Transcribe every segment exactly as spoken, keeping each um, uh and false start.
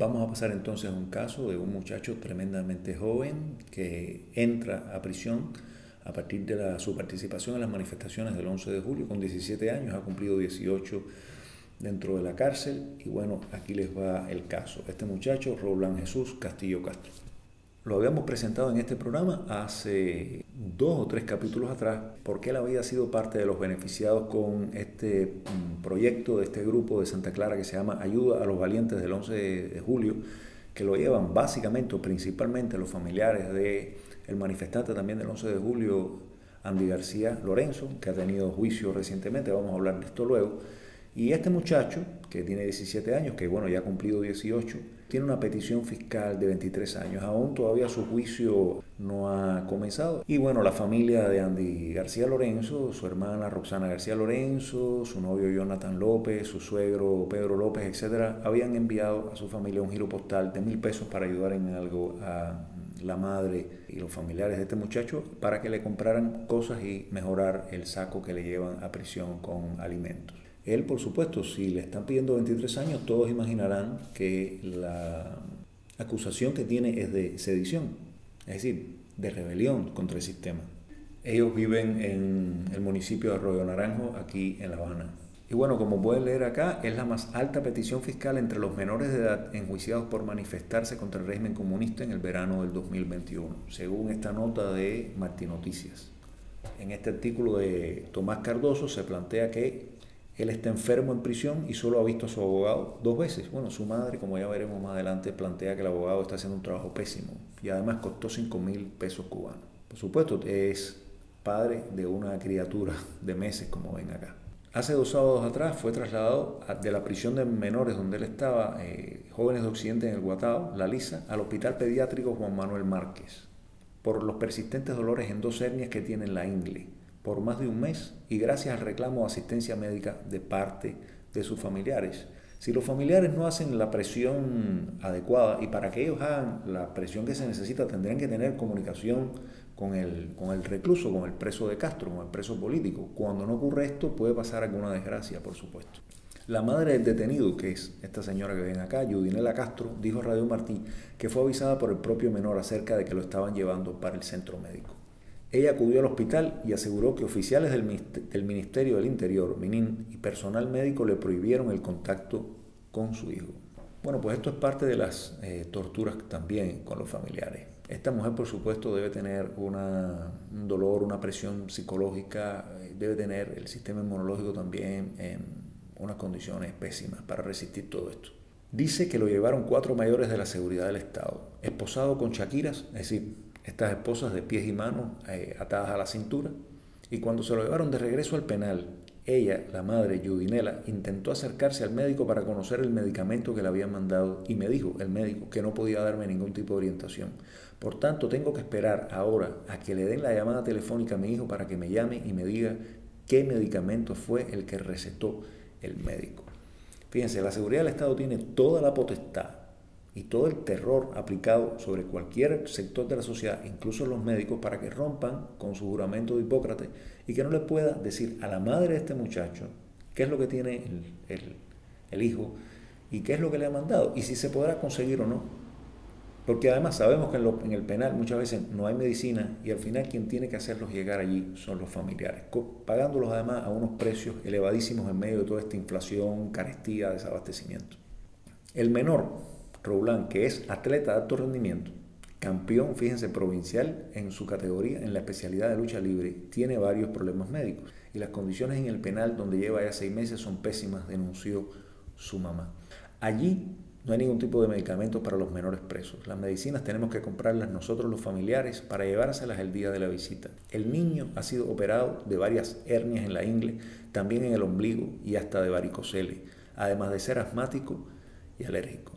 Vamos a pasar entonces a un caso de un muchacho tremendamente joven que entra a prisión a partir de la, su participación en las manifestaciones del once de julio. Con diecisiete años, ha cumplido dieciocho dentro de la cárcel y bueno, aquí les va el caso. Este muchacho, Roland Jesús Castillo Castro. Lo habíamos presentado en este programa hace dos o tres capítulos atrás porque él había sido parte de los beneficiados con este proyecto de este grupo de Santa Clara que se llama Ayuda a los Valientes del once de julio, que lo llevan básicamente o principalmente los familiares del manifestante también del once de julio, Andy García Lorenzo, que ha tenido juicio recientemente, vamos a hablar de esto luego. Y este muchacho, que tiene diecisiete años, que bueno, ya ha cumplido dieciocho, tiene una petición fiscal de veintitrés años. Aún todavía su juicio no ha comenzado. Y bueno, la familia de Andy García Lorenzo, su hermana Roxana García Lorenzo, su novio Jonathan López, su suegro Pedro López, etcétera, habían enviado a su familia un giro postal de mil pesos para ayudar en algo a la madre y los familiares de este muchacho para que le compraran cosas y mejorar el saco que le llevan a prisión con alimentos. Él, por supuesto, si le están pidiendo veintitrés años, todos imaginarán que la acusación que tiene es de sedición, es decir, de rebelión contra el sistema. Ellos viven en el municipio de Arroyo Naranjo, aquí en La Habana. Y bueno, como pueden leer acá, es la más alta petición fiscal entre los menores de edad enjuiciados por manifestarse contra el régimen comunista en el verano del dos mil veintiuno, según esta nota de Martín Noticias. En este artículo de Tomás Cardoso se plantea que él está enfermo en prisión y solo ha visto a su abogado dos veces. Bueno, su madre, como ya veremos más adelante, plantea que el abogado está haciendo un trabajo pésimo y además costó cinco mil pesos cubanos. Por supuesto, es padre de una criatura de meses, como ven acá. Hace dos sábados atrás fue trasladado de la prisión de menores donde él estaba, eh, Jóvenes de Occidente en el Guatao, La Lisa, al Hospital Pediátrico Juan Manuel Márquez, por los persistentes dolores en dos hernias que tiene en la ingle, por más de un mes y gracias al reclamo de asistencia médica de parte de sus familiares. Si los familiares no hacen la presión adecuada, y para que ellos hagan la presión que se necesita, tendrían que tener comunicación con el, con el recluso, con el preso de Castro, con el preso político. Cuando no ocurre esto, puede pasar alguna desgracia, por supuesto. La madre del detenido, que es esta señora que ven acá, Yudinela Castro, dijo a Radio Martí que fue avisada por el propio menor acerca de que lo estaban llevando para el centro médico. Ella acudió al hospital y aseguró que oficiales del Ministerio del Interior, MININ, y personal médico le prohibieron el contacto con su hijo. Bueno, pues esto es parte de las eh, torturas también con los familiares. Esta mujer, por supuesto, debe tener una, un dolor, una presión psicológica, debe tener el sistema inmunológico también en unas condiciones pésimas para resistir todo esto. Dice que lo llevaron cuatro mayores de la seguridad del Estado, esposado con chaquiras, es decir, estas esposas de pies y manos eh, atadas a la cintura, y cuando se lo llevaron de regreso al penal, ella, la madre Yudinela, intentó acercarse al médico para conocer el medicamento que le habían mandado y me dijo el médico que no podía darme ningún tipo de orientación. Por tanto, tengo que esperar ahora a que le den la llamada telefónica a mi hijo para que me llame y me diga qué medicamento fue el que recetó el médico. Fíjense, la seguridad del Estado tiene toda la potestad y todo el terror aplicado sobre cualquier sector de la sociedad, incluso los médicos, para que rompan con su juramento de Hipócrates y que no le pueda decir a la madre de este muchacho qué es lo que tiene el, el, el hijo y qué es lo que le ha mandado y si se podrá conseguir o no. Porque además sabemos que en, lo, en el penal muchas veces no hay medicina y al final quien tiene que hacerlos llegar allí son los familiares, pagándolos además a unos precios elevadísimos en medio de toda esta inflación, carestía, desabastecimiento. El menor, Roland, que es atleta de alto rendimiento, campeón, fíjense, provincial en su categoría, en la especialidad de lucha libre, tiene varios problemas médicos y las condiciones en el penal donde lleva ya seis meses son pésimas, denunció su mamá. Allí no hay ningún tipo de medicamentos para los menores presos. Las medicinas tenemos que comprarlas nosotros los familiares para llevárselas el día de la visita. El niño ha sido operado de varias hernias en la ingle, también en el ombligo y hasta de varicocele, además de ser asmático y alérgico.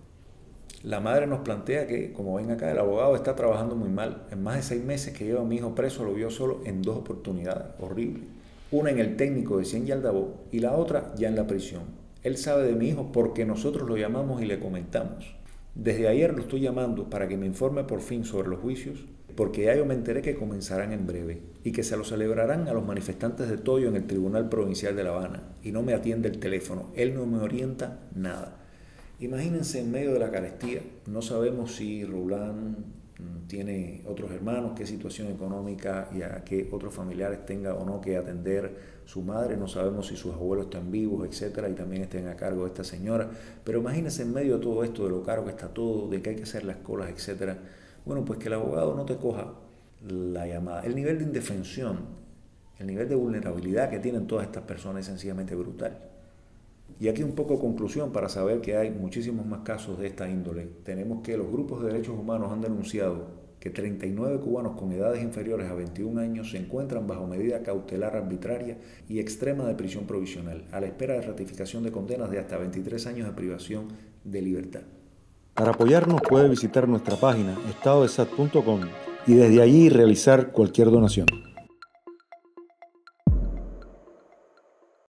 La madre nos plantea que, como ven acá, el abogado está trabajando muy mal. En más de seis meses que lleva a mi hijo preso, lo vio solo en dos oportunidades. Horrible. Una en el técnico de Cien y Aldabó y la otra ya en la prisión. Él sabe de mi hijo porque nosotros lo llamamos y le comentamos. Desde ayer lo estoy llamando para que me informe por fin sobre los juicios, porque ya yo me enteré que comenzarán en breve y que se lo celebrarán a los manifestantes de Toyo en el Tribunal Provincial de La Habana. Y no me atiende el teléfono. Él no me orienta nada. Imagínense en medio de la carestía, no sabemos si Roulán tiene otros hermanos, qué situación económica y a qué otros familiares tenga o no que atender su madre, no sabemos si sus abuelos están vivos, etcétera, y también estén a cargo de esta señora, pero imagínense en medio de todo esto, de lo caro que está todo, de que hay que hacer las colas, etcétera, bueno, pues que el abogado no te coja la llamada. El nivel de indefensión, el nivel de vulnerabilidad que tienen todas estas personas es sencillamente brutal. Y aquí un poco conclusión para saber que hay muchísimos más casos de esta índole. Tenemos que los grupos de derechos humanos han denunciado que treinta y nueve cubanos con edades inferiores a veintiún años se encuentran bajo medida cautelar arbitraria y extrema de prisión provisional, a la espera de ratificación de condenas de hasta veintitrés años de privación de libertad. Para apoyarnos puede visitar nuestra página estado de s a t punto com y desde allí realizar cualquier donación.